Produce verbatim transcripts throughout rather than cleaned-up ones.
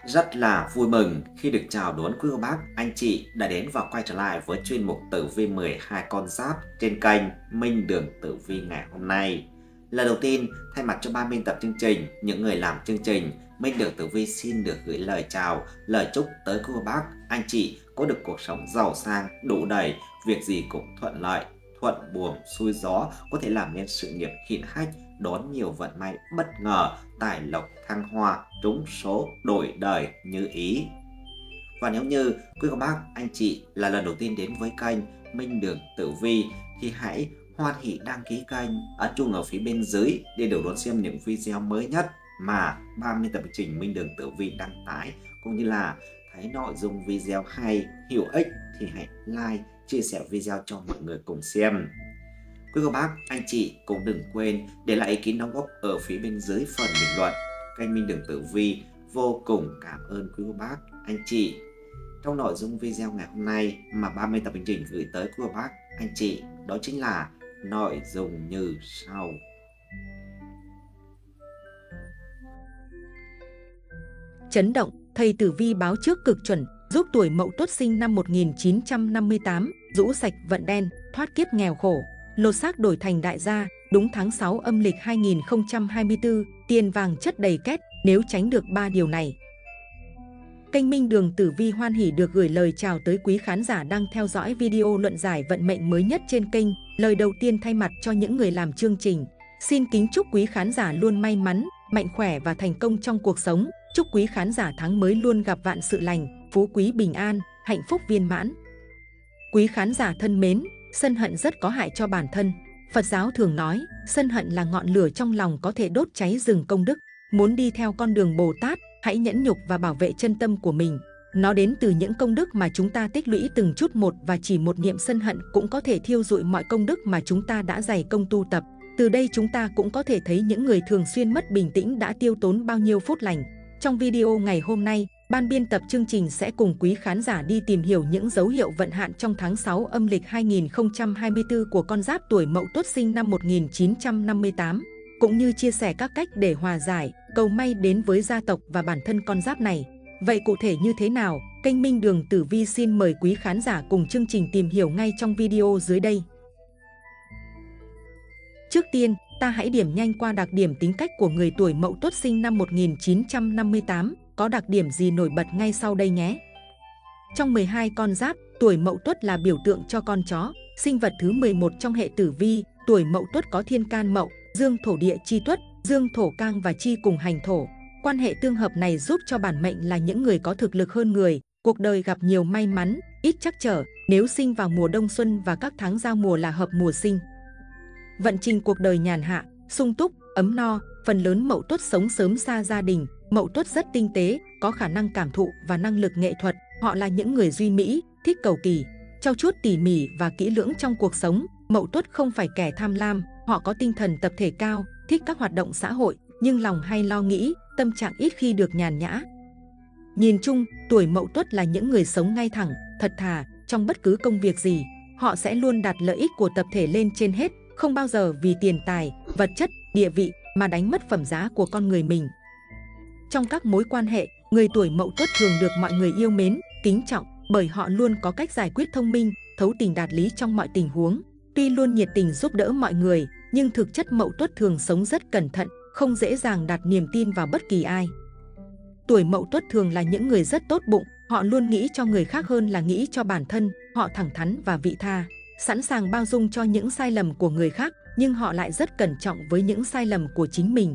Rất là vui mừng khi được chào đón quý cô bác, anh chị đã đến và quay trở lại với chuyên mục tử vi mười hai con giáp trên kênh Minh Đường Tử Vi ngày hôm nay. Lần đầu tiên, thay mặt cho ban biên tập chương trình, những người làm chương trình, Minh Đường Tử Vi xin được gửi lời chào, lời chúc tới quý cô bác, anh chị có được cuộc sống giàu sang, đủ đầy, việc gì cũng thuận lợi, thuận buồm xuôi gió, có thể làm nên sự nghiệp hiển hách, đón nhiều vận may bất ngờ, tài lộc thăng hoa, trúng số, đổi đời như ý. Và nếu như quý cô bác, anh chị là lần đầu tiên đến với kênh Minh Đường Tử Vi thì hãy hoan hỷ đăng ký kênh, ấn chuông ở phía bên dưới để được đón xem những video mới nhất mà ban biên tập chương trình Minh Đường Tử Vi đăng tải, cũng như là thấy nội dung video hay, hữu ích thì hãy like, chia sẻ video cho mọi người cùng xem. Quý cô bác, anh chị cũng đừng quên để lại ý kiến đóng góp ở phía bên dưới phần bình luận. Kênh Minh Đường Tử Vi vô cùng cảm ơn quý cô bác, anh chị. Trong nội dung video ngày hôm nay mà ban biên tập chương trình gửi tới quý cô bác, anh chị, đó chính là nội dung như sau. Chấn động, thầy tử vi báo trước cực chuẩn, giúp tuổi Mậu Tuất sinh năm một nghìn chín trăm năm mươi tám, rũ sạch vận đen, thoát kiếp nghèo khổ, lột xác đổi thành đại gia, đúng tháng sáu âm lịch hai nghìn không trăm hai mươi tư, tiền vàng chất đầy két, nếu tránh được ba điều này. Kênh Minh Đường Tử Vi hoan hỉ được gửi lời chào tới quý khán giả đang theo dõi video luận giải vận mệnh mới nhất trên kênh. Lời đầu tiên thay mặt cho những người làm chương trình, xin kính chúc quý khán giả luôn may mắn, mạnh khỏe và thành công trong cuộc sống. Chúc quý khán giả tháng mới luôn gặp vạn sự lành, phú quý bình an, hạnh phúc viên mãn. Quý khán giả thân mến, sân hận rất có hại cho bản thân. Phật giáo thường nói, sân hận là ngọn lửa trong lòng có thể đốt cháy rừng công đức. Muốn đi theo con đường Bồ Tát, hãy nhẫn nhục và bảo vệ chân tâm của mình. Nó đến từ những công đức mà chúng ta tích lũy từng chút một, và chỉ một niệm sân hận cũng có thể thiêu rụi mọi công đức mà chúng ta đã dày công tu tập. Từ đây chúng ta cũng có thể thấy những người thường xuyên mất bình tĩnh đã tiêu tốn bao nhiêu phút lành. Trong video ngày hôm nay, ban biên tập chương trình sẽ cùng quý khán giả đi tìm hiểu những dấu hiệu vận hạn trong tháng sáu âm lịch hai nghìn không trăm hai mươi tư của con giáp tuổi Mậu Tuất sinh năm một nghìn chín trăm năm mươi tám, cũng như chia sẻ các cách để hòa giải, cầu may đến với gia tộc và bản thân con giáp này. Vậy cụ thể như thế nào? Kênh Minh Đường Tử Vi xin mời quý khán giả cùng chương trình tìm hiểu ngay trong video dưới đây. Trước tiên, ta hãy điểm nhanh qua đặc điểm tính cách của người tuổi Mậu Tuất sinh năm một nghìn chín trăm năm mươi tám, có đặc điểm gì nổi bật ngay sau đây nhé. Trong mười hai con giáp, tuổi Mậu Tuất là biểu tượng cho con chó, sinh vật thứ mười một trong hệ tử vi. Tuổi Mậu Tuất có thiên can Mậu, dương thổ địa chi Tuất, dương thổ cang và chi cùng hành thổ. Quan hệ tương hợp này giúp cho bản mệnh là những người có thực lực hơn người, cuộc đời gặp nhiều may mắn, ít trắc trở. Nếu sinh vào mùa đông xuân và các tháng giao mùa là hợp mùa sinh. Vận trình cuộc đời nhàn hạ, sung túc, ấm no. Phần lớn Mậu Tuất sống sớm xa gia đình. Mậu Tuất rất tinh tế, có khả năng cảm thụ và năng lực nghệ thuật. Họ là những người duy mỹ, thích cầu kỳ, trau chuốt tỉ mỉ và kỹ lưỡng trong cuộc sống. Mậu Tuất không phải kẻ tham lam, họ có tinh thần tập thể cao, thích các hoạt động xã hội, nhưng lòng hay lo nghĩ, tâm trạng ít khi được nhàn nhã. Nhìn chung, tuổi Mậu Tuất là những người sống ngay thẳng, thật thà. Trong bất cứ công việc gì, họ sẽ luôn đặt lợi ích của tập thể lên trên hết, không bao giờ vì tiền tài, vật chất, địa vị mà đánh mất phẩm giá của con người mình. Trong các mối quan hệ, người tuổi Mậu Tuất thường được mọi người yêu mến, kính trọng, bởi họ luôn có cách giải quyết thông minh, thấu tình đạt lý trong mọi tình huống. Tuy luôn nhiệt tình giúp đỡ mọi người, nhưng thực chất Mậu Tuất thường sống rất cẩn thận, không dễ dàng đặt niềm tin vào bất kỳ ai. Tuổi Mậu Tuất thường là những người rất tốt bụng, họ luôn nghĩ cho người khác hơn là nghĩ cho bản thân. Họ thẳng thắn và vị tha, sẵn sàng bao dung cho những sai lầm của người khác, nhưng họ lại rất cẩn trọng với những sai lầm của chính mình.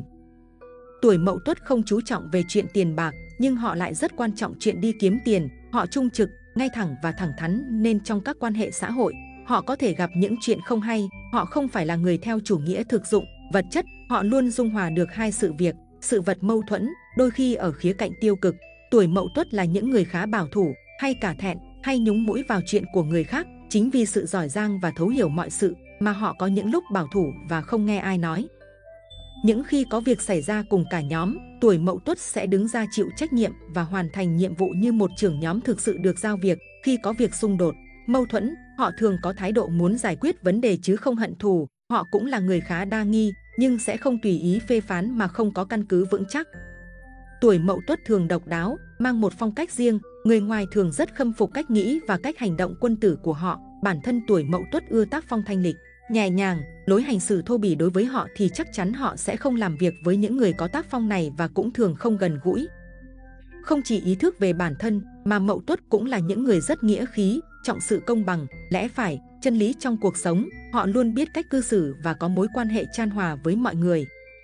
Tuổi Mậu Tuất không chú trọng về chuyện tiền bạc, nhưng họ lại rất quan trọng chuyện đi kiếm tiền. Họ trung trực, ngay thẳng và thẳng thắn, nên trong các quan hệ xã hội, họ có thể gặp những chuyện không hay. Họ không phải là người theo chủ nghĩa thực dụng, vật chất. Họ luôn dung hòa được hai sự việc, sự vật mâu thuẫn, đôi khi ở khía cạnh tiêu cực. Tuổi Mậu Tuất là những người khá bảo thủ, hay cả thẹn, hay nhúng mũi vào chuyện của người khác. Chính vì sự giỏi giang và thấu hiểu mọi sự mà họ có những lúc bảo thủ và không nghe ai nói. Những khi có việc xảy ra cùng cả nhóm, tuổi Mậu Tuất sẽ đứng ra chịu trách nhiệm và hoàn thành nhiệm vụ như một trưởng nhóm thực sự được giao việc. Khi có việc xung đột, mâu thuẫn, họ thường có thái độ muốn giải quyết vấn đề chứ không hận thù. Họ cũng là người khá đa nghi, nhưng sẽ không tùy ý phê phán mà không có căn cứ vững chắc. Tuổi Mậu Tuất thường độc đáo, mang một phong cách riêng, người ngoài thường rất khâm phục cách nghĩ và cách hành động quân tử của họ. Bản thân tuổi Mậu Tuất ưa tác phong thanh lịch, nhẹ nhàng, lối hành xử thô bỉ đối với họ thì chắc chắn họ sẽ không làm việc với những người có tác phong này và cũng thường không gần gũi. Không chỉ ý thức về bản thân mà Mậu Tuất cũng là những người rất nghĩa khí, trọng sự công bằng, lẽ phải, chân lý trong cuộc sống. Họ luôn biết cách cư xử và có mối quan hệ chan hòa với mọi người.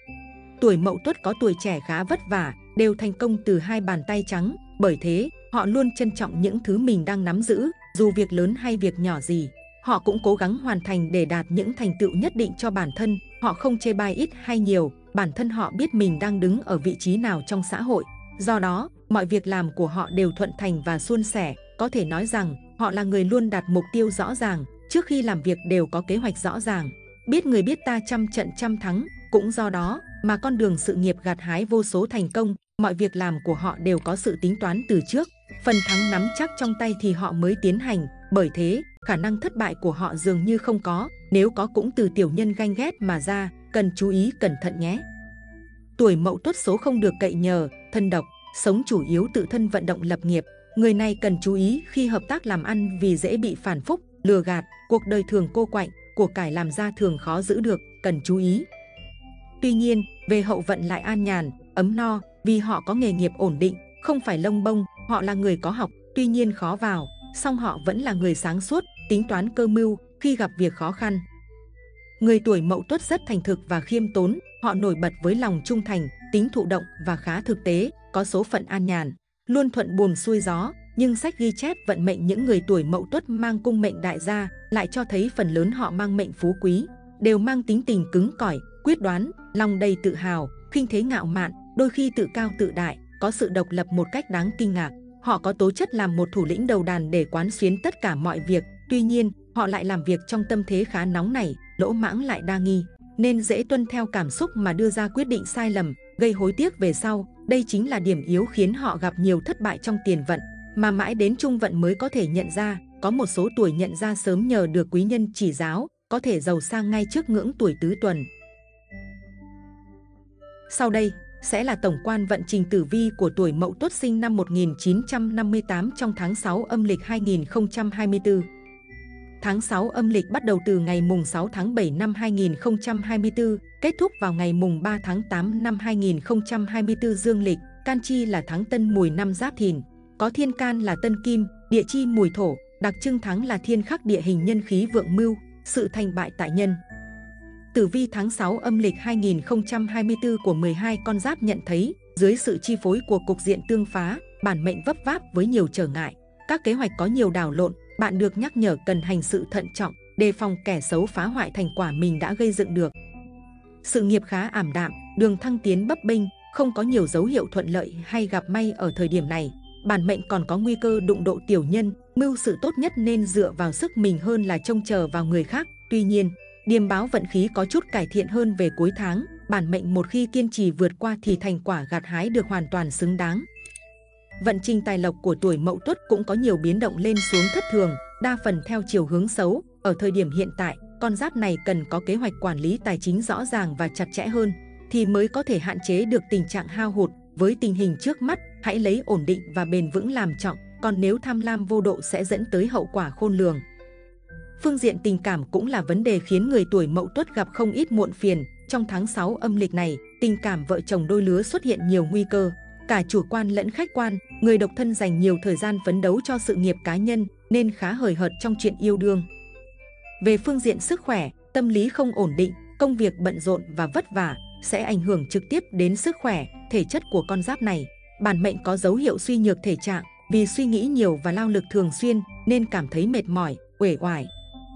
Tuổi Mậu Tuất có tuổi trẻ khá vất vả, đều thành công từ hai bàn tay trắng, bởi thế họ luôn trân trọng những thứ mình đang nắm giữ, dù việc lớn hay việc nhỏ gì. Họ cũng cố gắng hoàn thành để đạt những thành tựu nhất định cho bản thân. Họ không chê bai ít hay nhiều, bản thân họ biết mình đang đứng ở vị trí nào trong xã hội. Do đó, mọi việc làm của họ đều thuận thành và suôn sẻ. Có thể nói rằng, họ là người luôn đặt mục tiêu rõ ràng, trước khi làm việc đều có kế hoạch rõ ràng. Biết người biết ta trăm trận trăm thắng, cũng do đó mà con đường sự nghiệp gặt hái vô số thành công. Mọi việc làm của họ đều có sự tính toán từ trước, phần thắng nắm chắc trong tay thì họ mới tiến hành. Bởi thế, khả năng thất bại của họ dường như không có, nếu có cũng từ tiểu nhân ganh ghét mà ra, cần chú ý cẩn thận nhé. Tuổi Mậu Tuất số không được cậy nhờ, thân độc, sống chủ yếu tự thân vận động lập nghiệp. Người này cần chú ý khi hợp tác làm ăn vì dễ bị phản phúc, lừa gạt, cuộc đời thường cô quạnh, của cải làm ra thường khó giữ được, cần chú ý. Tuy nhiên, về hậu vận lại an nhàn, ấm no, vì họ có nghề nghiệp ổn định, không phải lông bông. Họ là người có học, tuy nhiên khó vào, song họ vẫn là người sáng suốt, tính toán cơ mưu khi gặp việc khó khăn. Người tuổi Mậu Tuất rất thành thực và khiêm tốn, họ nổi bật với lòng trung thành, tính thụ động và khá thực tế, có số phận an nhàn, luôn thuận buồm xuôi gió. Nhưng sách ghi chép vận mệnh những người tuổi Mậu Tuất mang cung mệnh đại gia lại cho thấy phần lớn họ mang mệnh phú quý, đều mang tính tình cứng cỏi, quyết đoán, lòng đầy tự hào, khinh thế ngạo mạn, đôi khi tự cao tự đại, có sự độc lập một cách đáng kinh ngạc. Họ có tố chất làm một thủ lĩnh đầu đàn để quán xuyến tất cả mọi việc. Tuy nhiên, họ lại làm việc trong tâm thế khá nóng nảy, lỗ mãng lại đa nghi, nên dễ tuân theo cảm xúc mà đưa ra quyết định sai lầm, gây hối tiếc về sau. Đây chính là điểm yếu khiến họ gặp nhiều thất bại trong tiền vận, mà mãi đến trung vận mới có thể nhận ra. Có một số tuổi nhận ra sớm nhờ được quý nhân chỉ giáo, có thể giàu sang ngay trước ngưỡng tuổi tứ tuần. Sau đây sẽ là tổng quan vận trình tử vi của tuổi Mậu Tuất sinh năm một nghìn chín trăm năm mươi tám trong tháng sáu âm lịch hai nghìn không trăm hai mươi tư. Tháng sáu âm lịch bắt đầu từ ngày mùng sáu tháng bảy năm hai nghìn không trăm hai mươi tư, kết thúc vào ngày mùng ba tháng tám năm hai nghìn không trăm hai mươi tư dương lịch. Can chi là tháng Tân Mùi năm Giáp Thìn, có thiên can là Tân Kim, địa chi Mùi Thổ, đặc trưng tháng là thiên khắc địa hình nhân khí vượng mưu, sự thành bại tại nhân. Tử vi tháng sáu âm lịch hai nghìn không trăm hai mươi tư của mười hai con giáp nhận thấy, dưới sự chi phối của cục diện tương phá, bản mệnh vấp váp với nhiều trở ngại. Các kế hoạch có nhiều đảo lộn, bạn được nhắc nhở cần hành sự thận trọng, đề phòng kẻ xấu phá hoại thành quả mình đã gây dựng được. Sự nghiệp khá ảm đạm, đường thăng tiến bấp bênh, không có nhiều dấu hiệu thuận lợi hay gặp may ở thời điểm này. Bản mệnh còn có nguy cơ đụng độ tiểu nhân, mưu sự tốt nhất nên dựa vào sức mình hơn là trông chờ vào người khác. Tuy nhiên, điềm báo vận khí có chút cải thiện hơn về cuối tháng. Bản mệnh một khi kiên trì vượt qua thì thành quả gặt hái được hoàn toàn xứng đáng. Vận trình tài lộc của tuổi Mậu Tuất cũng có nhiều biến động lên xuống thất thường, đa phần theo chiều hướng xấu. Ở thời điểm hiện tại, con giáp này cần có kế hoạch quản lý tài chính rõ ràng và chặt chẽ hơn, thì mới có thể hạn chế được tình trạng hao hụt. Với tình hình trước mắt, hãy lấy ổn định và bền vững làm trọng, còn nếu tham lam vô độ sẽ dẫn tới hậu quả khôn lường. Phương diện tình cảm cũng là vấn đề khiến người tuổi Mậu Tuất gặp không ít muộn phiền. Trong tháng sáu âm lịch này, tình cảm vợ chồng đôi lứa xuất hiện nhiều nguy cơ, cả chủ quan lẫn khách quan. Người độc thân dành nhiều thời gian phấn đấu cho sự nghiệp cá nhân nên khá hời hợt trong chuyện yêu đương. Về phương diện sức khỏe, tâm lý không ổn định, công việc bận rộn và vất vả sẽ ảnh hưởng trực tiếp đến sức khỏe, thể chất của con giáp này. Bản mệnh có dấu hiệu suy nhược thể trạng, vì suy nghĩ nhiều và lao lực thường xuyên nên cảm thấy mệt mỏi, uể oải.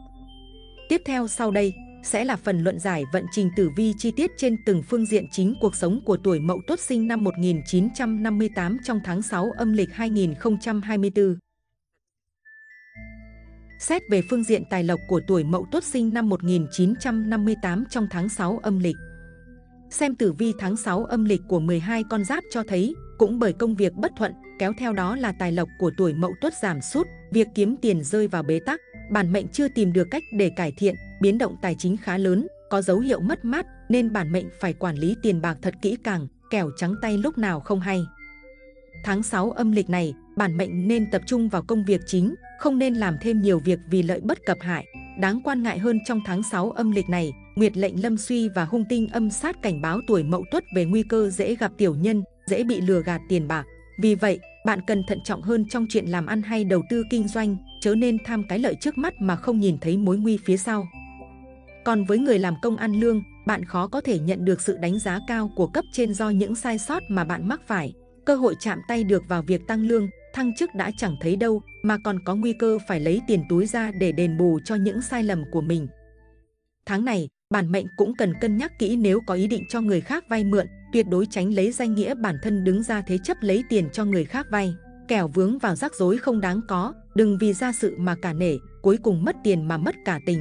Tiếp theo sau đây sẽ là phần luận giải vận trình tử vi chi tiết trên từng phương diện chính cuộc sống của tuổi Mậu Tuất sinh năm một nghìn chín trăm năm mươi tám trong tháng sáu âm lịch hai nghìn không trăm hai mươi tư. Xét về phương diện tài lộc của tuổi Mậu Tuất sinh năm một nghìn chín trăm năm mươi tám trong tháng sáu âm lịch. Xem tử vi tháng sáu âm lịch của mười hai con giáp cho thấy, cũng bởi công việc bất thuận, kéo theo đó là tài lộc của tuổi Mậu Tuất giảm sút, việc kiếm tiền rơi vào bế tắc. Bản mệnh chưa tìm được cách để cải thiện, biến động tài chính khá lớn, có dấu hiệu mất mát nên bản mệnh phải quản lý tiền bạc thật kỹ càng. kẻo trắng tay lúc nào không hay. Tháng sáu âm lịch này, bản mệnh nên tập trung vào công việc chính, không nên làm thêm nhiều việc vì lợi bất cập hại. Đáng quan ngại hơn trong tháng sáu âm lịch này, nguyệt lệnh lâm suy và hung tinh âm sát cảnh báo tuổi Mậu Tuất về nguy cơ dễ gặp tiểu nhân, dễ bị lừa gạt tiền bạc. Vì vậy, bạn cần thận trọng hơn trong chuyện làm ăn hay đầu tư kinh doanh, chớ nên tham cái lợi trước mắt mà không nhìn thấy mối nguy phía sau. Còn với người làm công ăn lương, bạn khó có thể nhận được sự đánh giá cao của cấp trên do những sai sót mà bạn mắc phải. Cơ hội chạm tay được vào việc tăng lương, thăng chức đã chẳng thấy đâu, mà còn có nguy cơ phải lấy tiền túi ra để đền bù cho những sai lầm của mình. Tháng này, bản mệnh cũng cần cân nhắc kỹ nếu có ý định cho người khác vay mượn, tuyệt đối tránh lấy danh nghĩa bản thân đứng ra thế chấp lấy tiền cho người khác vay, kẻo vướng vào rắc rối không đáng có. Đừng vì ra sự mà cả nể, cuối cùng mất tiền mà mất cả tình.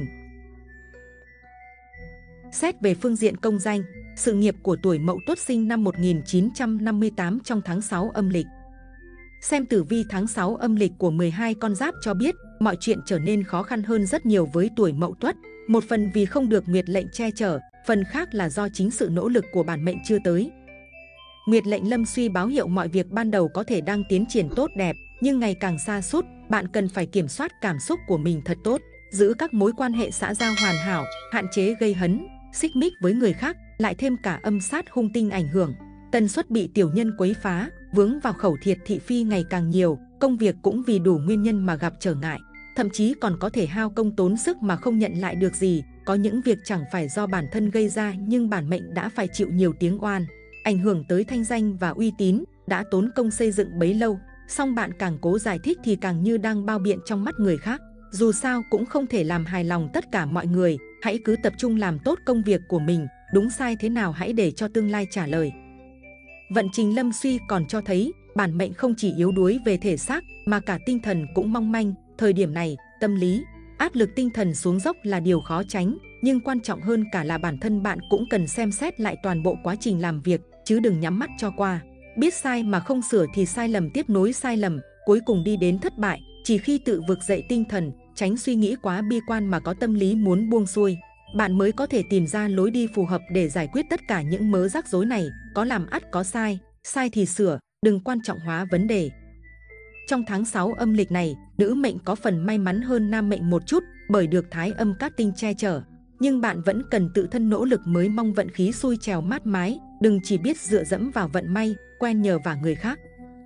Xét về phương diện công danh, sự nghiệp của tuổi Mậu Tuất sinh năm một nghìn chín trăm năm mươi tám trong tháng sáu âm lịch. Xem tử vi tháng sáu âm lịch của mười hai con giáp cho biết, mọi chuyện trở nên khó khăn hơn rất nhiều với tuổi Mậu Tuất. Một phần vì không được nguyệt lệnh che chở, phần khác là do chính sự nỗ lực của bản mệnh chưa tới. Nguyệt lệnh lâm suy báo hiệu mọi việc ban đầu có thể đang tiến triển tốt đẹp, nhưng ngày càng sa sút, bạn cần phải kiểm soát cảm xúc của mình thật tốt, giữ các mối quan hệ xã giao hoàn hảo, hạn chế gây hấn, xích mích với người khác, lại thêm cả âm sát hung tinh ảnh hưởng. Tần suất bị tiểu nhân quấy phá, vướng vào khẩu thiệt thị phi ngày càng nhiều, công việc cũng vì đủ nguyên nhân mà gặp trở ngại. Thậm chí còn có thể hao công tốn sức mà không nhận lại được gì. Có những việc chẳng phải do bản thân gây ra nhưng bản mệnh đã phải chịu nhiều tiếng oan, ảnh hưởng tới thanh danh và uy tín, đã tốn công xây dựng bấy lâu. Song bạn càng cố giải thích thì càng như đang bao biện trong mắt người khác. Dù sao cũng không thể làm hài lòng tất cả mọi người, hãy cứ tập trung làm tốt công việc của mình, đúng sai thế nào hãy để cho tương lai trả lời. Vận trình lâm suy còn cho thấy, bản mệnh không chỉ yếu đuối về thể xác mà cả tinh thần cũng mong manh. Thời điểm này, tâm lý, áp lực tinh thần xuống dốc là điều khó tránh, nhưng quan trọng hơn cả là bản thân bạn cũng cần xem xét lại toàn bộ quá trình làm việc, chứ đừng nhắm mắt cho qua. Biết sai mà không sửa thì sai lầm tiếp nối sai lầm, cuối cùng đi đến thất bại. Chỉ khi tự vực dậy tinh thần, tránh suy nghĩ quá bi quan mà có tâm lý muốn buông xuôi, bạn mới có thể tìm ra lối đi phù hợp để giải quyết tất cả những mớ rắc rối này. Có làm ắt có sai, sai thì sửa, đừng quan trọng hóa vấn đề. Trong tháng sáu âm lịch này, nữ mệnh có phần may mắn hơn nam mệnh một chút bởi được thái âm cát tinh che chở. Nhưng bạn vẫn cần tự thân nỗ lực mới mong vận khí xuôi trèo mát mái, đừng chỉ biết dựa dẫm vào vận may, quen nhờ vả người khác.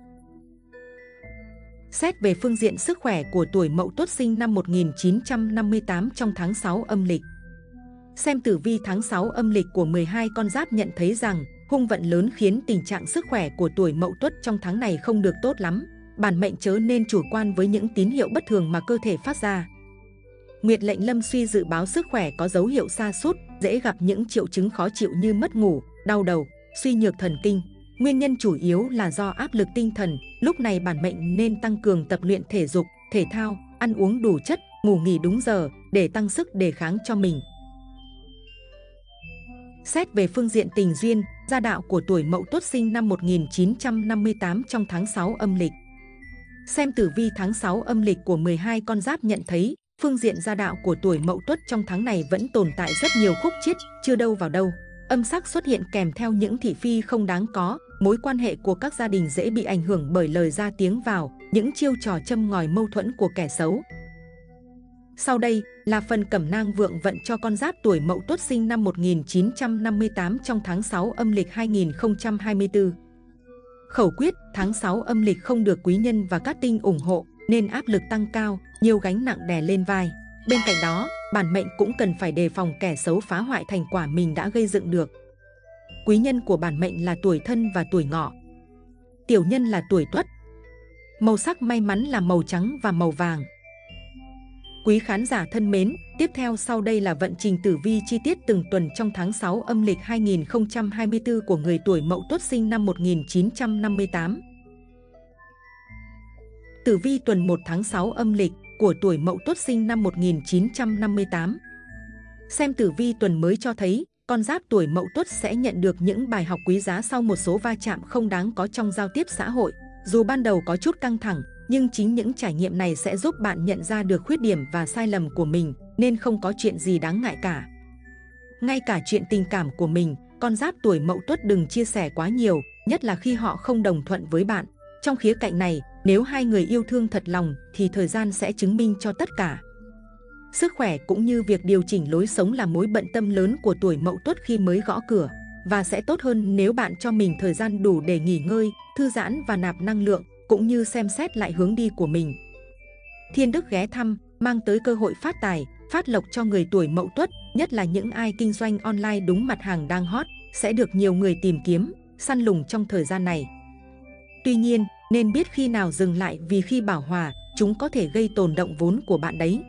Xét về phương diện sức khỏe của tuổi Mậu Tuất sinh năm một nghìn chín trăm năm mươi tám trong tháng sáu âm lịch. Xem tử vi tháng sáu âm lịch của mười hai con giáp nhận thấy rằng hung vận lớn khiến tình trạng sức khỏe của tuổi Mậu Tuất trong tháng này không được tốt lắm. Bản mệnh chớ nên chủ quan với những tín hiệu bất thường mà cơ thể phát ra. Nguyệt lệnh lâm suy dự báo sức khỏe có dấu hiệu sa sút, dễ gặp những triệu chứng khó chịu như mất ngủ, đau đầu, suy nhược thần kinh. Nguyên nhân chủ yếu là do áp lực tinh thần. Lúc này bản mệnh nên tăng cường tập luyện thể dục, thể thao, ăn uống đủ chất, ngủ nghỉ đúng giờ để tăng sức đề kháng cho mình. Xét về phương diện tình duyên, gia đạo của tuổi Mậu Tuất sinh năm một nghìn chín trăm năm mươi tám trong tháng sáu âm lịch. Xem tử vi tháng sáu âm lịch của mười hai con giáp nhận thấy, phương diện gia đạo của tuổi Mậu Tuất trong tháng này vẫn tồn tại rất nhiều khúc chiết, chưa đâu vào đâu. Âm sắc xuất hiện kèm theo những thị phi không đáng có, mối quan hệ của các gia đình dễ bị ảnh hưởng bởi lời ra tiếng vào, những chiêu trò châm ngòi mâu thuẫn của kẻ xấu. Sau đây là phần cẩm nang vượng vận cho con giáp tuổi Mậu Tuất sinh năm một nghìn chín trăm năm mươi tám trong tháng sáu âm lịch hai nghìn không trăm hai mươi tư. Khẩu quyết, tháng sáu âm lịch không được quý nhân và cát tinh ủng hộ nên áp lực tăng cao, nhiều gánh nặng đè lên vai. Bên cạnh đó, bản mệnh cũng cần phải đề phòng kẻ xấu phá hoại thành quả mình đã gây dựng được. Quý nhân của bản mệnh là tuổi Thân và tuổi Ngọ. Tiểu nhân là tuổi Tuất. Màu sắc may mắn là màu trắng và màu vàng. Quý khán giả thân mến, tiếp theo sau đây là vận trình tử vi chi tiết từng tuần trong tháng sáu âm lịch hai nghìn không trăm hai mươi tư của người tuổi Mậu Tuất sinh năm một nghìn chín trăm năm mươi tám. Tử vi tuần một tháng sáu âm lịch của tuổi Mậu Tuất sinh năm một nghìn chín trăm năm mươi tám. Xem tử vi tuần mới cho thấy, con giáp tuổi Mậu Tuất sẽ nhận được những bài học quý giá sau một số va chạm không đáng có trong giao tiếp xã hội. Dù ban đầu có chút căng thẳng, nhưng chính những trải nghiệm này sẽ giúp bạn nhận ra được khuyết điểm và sai lầm của mình, nên không có chuyện gì đáng ngại cả. Ngay cả chuyện tình cảm của mình, con giáp tuổi Mậu Tuất đừng chia sẻ quá nhiều, nhất là khi họ không đồng thuận với bạn. Trong khía cạnh này, nếu hai người yêu thương thật lòng thì thời gian sẽ chứng minh cho tất cả. Sức khỏe cũng như việc điều chỉnh lối sống là mối bận tâm lớn của tuổi Mậu Tuất khi mới gõ cửa, và sẽ tốt hơn nếu bạn cho mình thời gian đủ để nghỉ ngơi, thư giãn và nạp năng lượng, cũng như xem xét lại hướng đi của mình. Thiên đức ghé thăm, mang tới cơ hội phát tài, phát lộc cho người tuổi Mậu Tuất, nhất là những ai kinh doanh online đúng mặt hàng đang hot, sẽ được nhiều người tìm kiếm, săn lùng trong thời gian này. Tuy nhiên, nên biết khi nào dừng lại, vì khi bảo hòa, chúng có thể gây tổn động vốn của bạn đấy.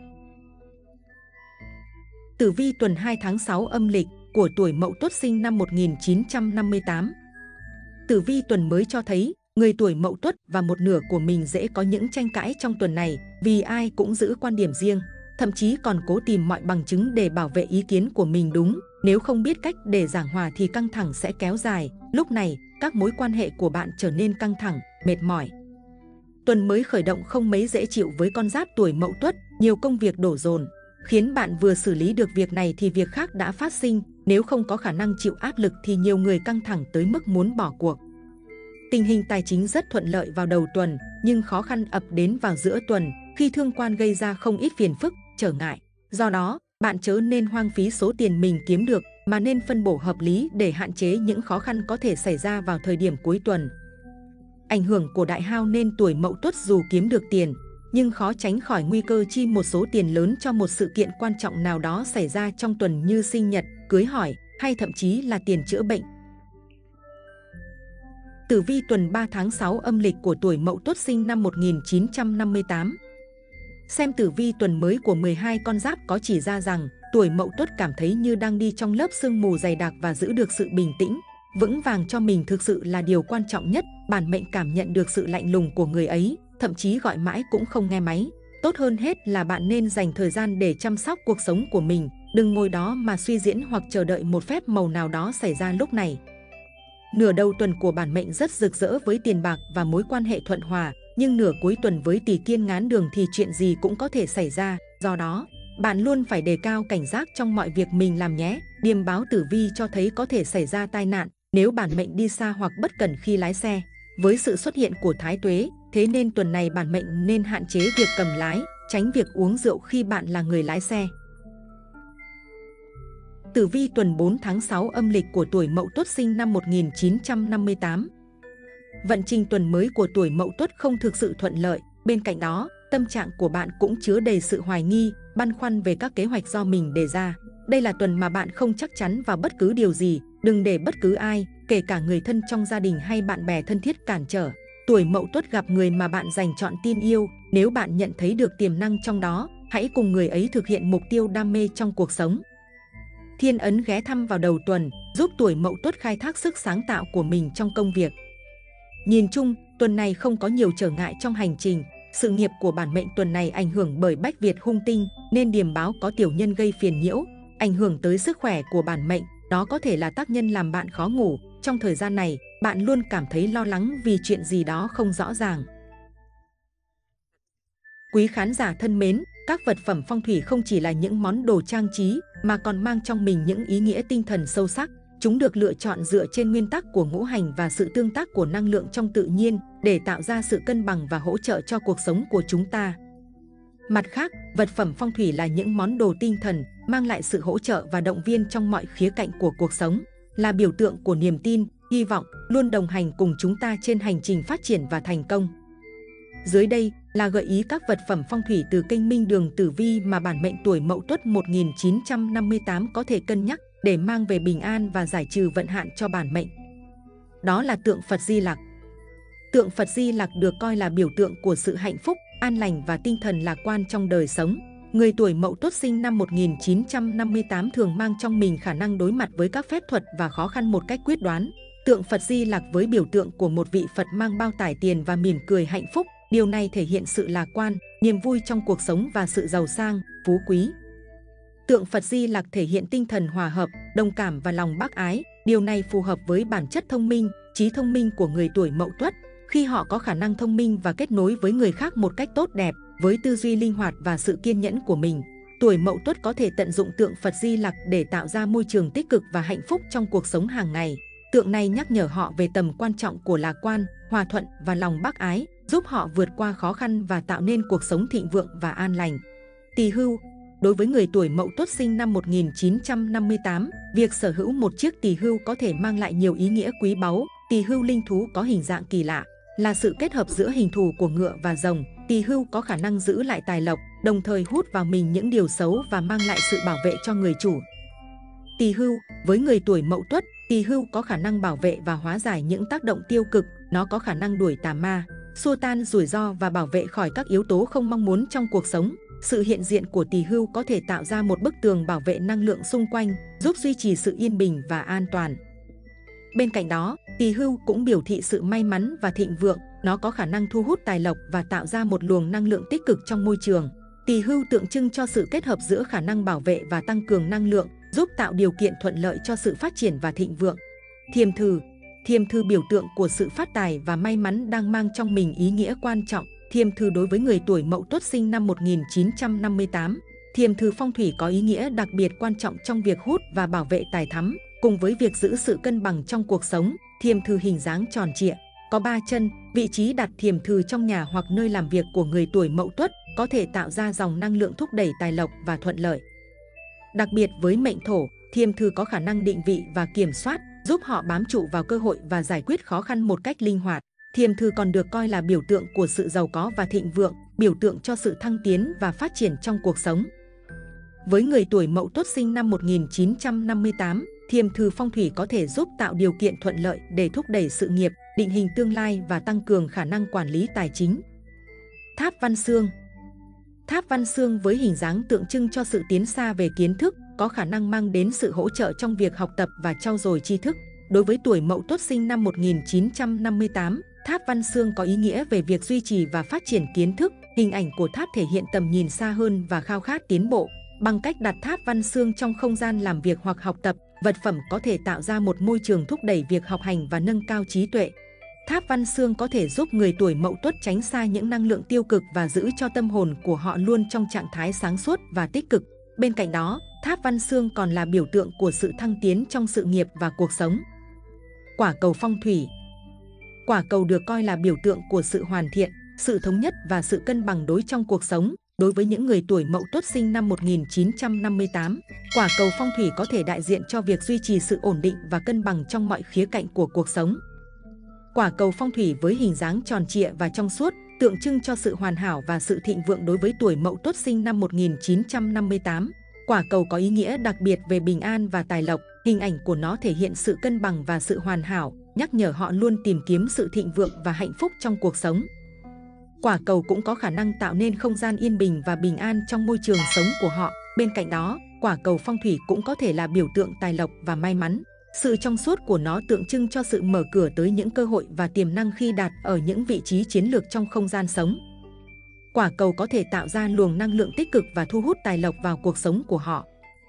Tử vi tuần hai tháng sáu âm lịch của tuổi Mậu Tuất sinh năm một nghìn chín trăm năm mươi tám. Tử vi tuần mới cho thấy, người tuổi Mậu Tuất và một nửa của mình dễ có những tranh cãi trong tuần này, vì ai cũng giữ quan điểm riêng, thậm chí còn cố tìm mọi bằng chứng để bảo vệ ý kiến của mình đúng. Nếu không biết cách để giảng hòa thì căng thẳng sẽ kéo dài. Lúc này, các mối quan hệ của bạn trở nên căng thẳng, mệt mỏi. Tuần mới khởi động không mấy dễ chịu với con giáp tuổi Mậu Tuất, nhiều công việc đổ dồn, khiến bạn vừa xử lý được việc này thì việc khác đã phát sinh. Nếu không có khả năng chịu áp lực thì nhiều người căng thẳng tới mức muốn bỏ cuộc. Tình hình tài chính rất thuận lợi vào đầu tuần, nhưng khó khăn ập đến vào giữa tuần khi thương quan gây ra không ít phiền phức, trở ngại. Do đó, bạn chớ nên hoang phí số tiền mình kiếm được, mà nên phân bổ hợp lý để hạn chế những khó khăn có thể xảy ra vào thời điểm cuối tuần. Ảnh hưởng của đại hao nên tuổi Mậu Tuất dù kiếm được tiền, nhưng khó tránh khỏi nguy cơ chi một số tiền lớn cho một sự kiện quan trọng nào đó xảy ra trong tuần như sinh nhật, cưới hỏi hay thậm chí là tiền chữa bệnh. Tử vi tuần ba tháng sáu âm lịch của tuổi Mậu Tuất sinh năm một nghìn chín trăm năm mươi tám. Xem tử vi tuần mới của mười hai con giáp có chỉ ra rằng tuổi Mậu Tuất cảm thấy như đang đi trong lớp sương mù dày đặc, và giữ được sự bình tĩnh, vững vàng cho mình thực sự là điều quan trọng nhất. Bản mệnh cảm nhận được sự lạnh lùng của người ấy, thậm chí gọi mãi cũng không nghe máy. Tốt hơn hết là bạn nên dành thời gian để chăm sóc cuộc sống của mình, đừng ngồi đó mà suy diễn hoặc chờ đợi một phép màu nào đó xảy ra lúc này. Nửa đầu tuần của bản mệnh rất rực rỡ với tiền bạc và mối quan hệ thuận hòa, nhưng nửa cuối tuần với tỷ kiên ngán đường thì chuyện gì cũng có thể xảy ra. Do đó, bạn luôn phải đề cao cảnh giác trong mọi việc mình làm nhé. Điềm báo tử vi cho thấy có thể xảy ra tai nạn nếu bản mệnh đi xa hoặc bất cẩn khi lái xe. Với sự xuất hiện của thái tuế, thế nên tuần này bản mệnh nên hạn chế việc cầm lái, tránh việc uống rượu khi bạn là người lái xe. Tử vi tuần bốn tháng sáu âm lịch của tuổi Mậu Tuất sinh năm một nghìn chín trăm năm mươi tám. Vận trình tuần mới của tuổi Mậu Tuất không thực sự thuận lợi. Bên cạnh đó, tâm trạng của bạn cũng chứa đầy sự hoài nghi, băn khoăn về các kế hoạch do mình đề ra. Đây là tuần mà bạn không chắc chắn vào bất cứ điều gì. Đừng để bất cứ ai, kể cả người thân trong gia đình hay bạn bè thân thiết cản trở. Tuổi Mậu Tuất gặp người mà bạn dành trọn tin yêu. Nếu bạn nhận thấy được tiềm năng trong đó, hãy cùng người ấy thực hiện mục tiêu đam mê trong cuộc sống. Thiên ấn ghé thăm vào đầu tuần, giúp tuổi Mậu Tuất khai thác sức sáng tạo của mình trong công việc. Nhìn chung, tuần này không có nhiều trở ngại trong hành trình. Sự nghiệp của bản mệnh tuần này ảnh hưởng bởi bách Việt hung tinh, nên điềm báo có tiểu nhân gây phiền nhiễu, ảnh hưởng tới sức khỏe của bản mệnh. Đó có thể là tác nhân làm bạn khó ngủ. Trong thời gian này, bạn luôn cảm thấy lo lắng vì chuyện gì đó không rõ ràng. Quý khán giả thân mến, các vật phẩm phong thủy không chỉ là những món đồ trang trí, mà còn mang trong mình những ý nghĩa tinh thần sâu sắc. Chúng được lựa chọn dựa trên nguyên tắc của ngũ hành và sự tương tác của năng lượng trong tự nhiên để tạo ra sự cân bằng và hỗ trợ cho cuộc sống của chúng ta. Mặt khác, vật phẩm phong thủy là những món đồ tinh thần, mang lại sự hỗ trợ và động viên trong mọi khía cạnh của cuộc sống, là biểu tượng của niềm tin, hy vọng, luôn đồng hành cùng chúng ta trên hành trình phát triển và thành công. Dưới đây là gợi ý các vật phẩm phong thủy từ kênh Minh Đường Tử Vi mà bản mệnh tuổi Mậu Tuất một nghìn chín trăm năm mươi tám có thể cân nhắc để mang về bình an và giải trừ vận hạn cho bản mệnh. Đó là tượng Phật Di Lặc. Tượng Phật Di Lặc được coi là biểu tượng của sự hạnh phúc, an lành và tinh thần lạc quan trong đời sống. Người tuổi Mậu Tuất sinh năm một nghìn chín trăm năm mươi tám thường mang trong mình khả năng đối mặt với các phép thuật và khó khăn một cách quyết đoán. Tượng Phật Di Lặc với biểu tượng của một vị Phật mang bao tải tiền và mỉm cười hạnh phúc. Điều này thể hiện sự lạc quan, niềm vui trong cuộc sống và sự giàu sang, phú quý. Tượng Phật Di Lặc thể hiện tinh thần hòa hợp, đồng cảm và lòng bác ái. Điều này phù hợp với bản chất thông minh, trí thông minh của người tuổi Mậu Tuất, khi họ có khả năng thông minh và kết nối với người khác một cách tốt đẹp, với tư duy linh hoạt và sự kiên nhẫn của mình. tuổi Mậu Tuất có thể tận dụng tượng Phật Di Lặc để tạo ra môi trường tích cực và hạnh phúc trong cuộc sống hàng ngày. Tượng này nhắc nhở họ về tầm quan trọng của lạc quan, hòa thuận và lòng bác ái, giúp họ vượt qua khó khăn và tạo nên cuộc sống thịnh vượng và an lành. Tỳ Hưu. Đối với người tuổi Mậu Tuất sinh năm một nghìn chín trăm năm mươi tám, việc sở hữu một chiếc tỳ hưu có thể mang lại nhiều ý nghĩa quý báu. Tỳ hưu linh thú có hình dạng kỳ lạ, là sự kết hợp giữa hình thù của ngựa và rồng. Tỳ hưu có khả năng giữ lại tài lộc, đồng thời hút vào mình những điều xấu và mang lại sự bảo vệ cho người chủ. Tỳ hưu. Với người tuổi Mậu Tuất, tỳ hưu có khả năng bảo vệ và hóa giải những tác động tiêu cực. Nó có khả năng đuổi tà ma, xua tan rủi ro và bảo vệ khỏi các yếu tố không mong muốn trong cuộc sống. Sự hiện diện của tỳ hưu có thể tạo ra một bức tường bảo vệ năng lượng xung quanh, giúp duy trì sự yên bình và an toàn. Bên cạnh đó, tỳ hưu cũng biểu thị sự may mắn và thịnh vượng. Nó có khả năng thu hút tài lộc và tạo ra một luồng năng lượng tích cực trong môi trường. Tỳ hưu tượng trưng cho sự kết hợp giữa khả năng bảo vệ và tăng cường năng lượng, giúp tạo điều kiện thuận lợi cho sự phát triển và thịnh vượng. Thiềm thử. Thiềm thử biểu tượng của sự phát tài và may mắn đang mang trong mình ý nghĩa quan trọng. Thiềm thử đối với người tuổi Mậu Tuất sinh năm một nghìn chín trăm năm mươi tám. Thiềm thử phong thủy có ý nghĩa đặc biệt quan trọng trong việc hút và bảo vệ tài thắm, cùng với việc giữ sự cân bằng trong cuộc sống. Thiềm thử hình dáng tròn trịa, có ba chân. Vị trí đặt thiềm thử trong nhà hoặc nơi làm việc của người tuổi Mậu Tuất có thể tạo ra dòng năng lượng thúc đẩy tài lộc và thuận lợi. Đặc biệt với mệnh thổ, thiềm thử có khả năng định vị và kiểm soát, giúp họ bám trụ vào cơ hội và giải quyết khó khăn một cách linh hoạt. Thiềm thử còn được coi là biểu tượng của sự giàu có và thịnh vượng, biểu tượng cho sự thăng tiến và phát triển trong cuộc sống. Với người tuổi Mậu Tuất sinh năm một nghìn chín trăm năm mươi tám, thiềm thử phong thủy có thể giúp tạo điều kiện thuận lợi để thúc đẩy sự nghiệp, định hình tương lai và tăng cường khả năng quản lý tài chính. Tháp Văn Xương. Tháp Văn Xương với hình dáng tượng trưng cho sự tiến xa về kiến thức, có khả năng mang đến sự hỗ trợ trong việc học tập và trau dồi tri thức. Đối với tuổi Mậu Tuất sinh năm một nghìn chín trăm năm mươi tám, Tháp Văn Xương có ý nghĩa về việc duy trì và phát triển kiến thức. Hình ảnh của tháp thể hiện tầm nhìn xa hơn và khao khát tiến bộ. Bằng cách đặt tháp Văn Xương trong không gian làm việc hoặc học tập, vật phẩm có thể tạo ra một môi trường thúc đẩy việc học hành và nâng cao trí tuệ. Tháp Văn Xương có thể giúp người tuổi Mậu Tuất tránh xa những năng lượng tiêu cực và giữ cho tâm hồn của họ luôn trong trạng thái sáng suốt và tích cực. Bên cạnh đó, tháp Văn Xương còn là biểu tượng của sự thăng tiến trong sự nghiệp và cuộc sống. Quả cầu phong thủy. Quả cầu được coi là biểu tượng của sự hoàn thiện, sự thống nhất và sự cân bằng đối trong cuộc sống. Đối với những người tuổi Mậu Tuất sinh năm một nghìn chín trăm năm mươi tám, quả cầu phong thủy có thể đại diện cho việc duy trì sự ổn định và cân bằng trong mọi khía cạnh của cuộc sống. Quả cầu phong thủy với hình dáng tròn trịa và trong suốt, tượng trưng cho sự hoàn hảo và sự thịnh vượng đối với tuổi Mậu Tuất sinh năm một nghìn chín trăm năm mươi tám. Quả cầu có ý nghĩa đặc biệt về bình an và tài lộc. Hình ảnh của nó thể hiện sự cân bằng và sự hoàn hảo, nhắc nhở họ luôn tìm kiếm sự thịnh vượng và hạnh phúc trong cuộc sống. Quả cầu cũng có khả năng tạo nên không gian yên bình và bình an trong môi trường sống của họ. Bên cạnh đó, quả cầu phong thủy cũng có thể là biểu tượng tài lộc và may mắn. Sự trong suốt của nó tượng trưng cho sự mở cửa tới những cơ hội và tiềm năng khi đặt ở những vị trí chiến lược trong không gian sống. Quả cầu có thể tạo ra luồng năng lượng tích cực và thu hút tài lộc vào cuộc sống của họ.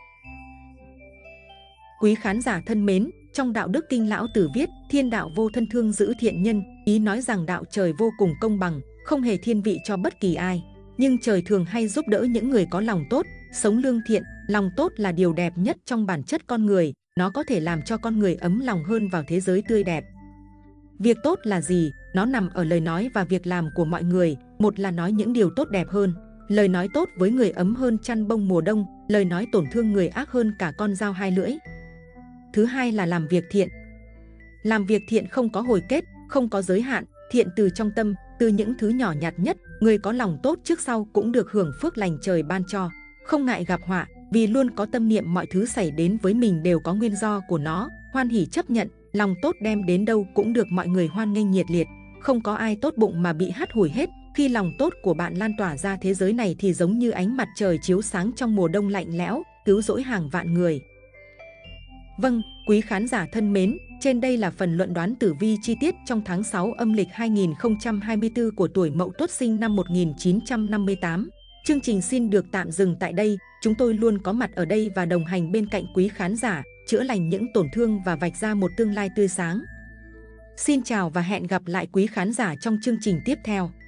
Quý khán giả thân mến, trong Đạo Đức Kinh Lão Tử viết, thiên đạo vô thân thương giữ thiện nhân, ý nói rằng đạo trời vô cùng công bằng, không hề thiên vị cho bất kỳ ai. Nhưng trời thường hay giúp đỡ những người có lòng tốt, sống lương thiện. Lòng tốt là điều đẹp nhất trong bản chất con người, nó có thể làm cho con người ấm lòng hơn vào thế giới tươi đẹp. Việc tốt là gì? Nó nằm ở lời nói và việc làm của mọi người. Một là nói những điều tốt đẹp hơn. Lời nói tốt với người ấm hơn chăn bông mùa đông, lời nói tổn thương người ác hơn cả con dao hai lưỡi. Thứ hai là làm việc thiện. Làm việc thiện không có hồi kết, không có giới hạn, thiện từ trong tâm, từ những thứ nhỏ nhặt nhất. Người có lòng tốt trước sau cũng được hưởng phước lành trời ban cho. Không ngại gặp họa, vì luôn có tâm niệm mọi thứ xảy đến với mình đều có nguyên do của nó, hoan hỉ chấp nhận. Lòng tốt đem đến đâu cũng được mọi người hoan nghênh nhiệt liệt. Không có ai tốt bụng mà bị hắt hủi hết. Khi lòng tốt của bạn lan tỏa ra thế giới này thì giống như ánh mặt trời chiếu sáng trong mùa đông lạnh lẽo, cứu rỗi hàng vạn người. Vâng, quý khán giả thân mến, trên đây là phần luận đoán tử vi chi tiết trong tháng sáu âm lịch hai nghìn không trăm hai mươi tư của tuổi Mậu Tuất sinh năm một nghìn chín trăm năm mươi tám. Chương trình xin được tạm dừng tại đây. Chúng tôi luôn có mặt ở đây và đồng hành bên cạnh quý khán giả, chữa lành những tổn thương và vạch ra một tương lai tươi sáng. Xin chào và hẹn gặp lại quý khán giả trong chương trình tiếp theo.